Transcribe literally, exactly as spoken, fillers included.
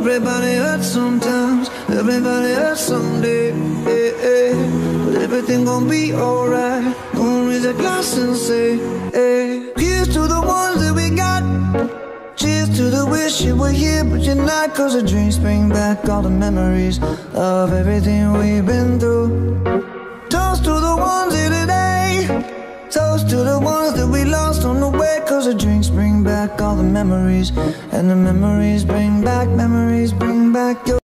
Everybody hurts sometimes, everybody hurts someday, eh, eh. But everything gon' be alright. Gonna raise a glass and say, eh. Here's to the ones that we got. Cheers to the wish you were here but you're not. Cause the drinks bring back all the memories of everything we've been through. Toast to the ones here today. Toast to the ones that we lost on the way. Cause the drinks bring back all the memories, and the memories bring back, memories bring back your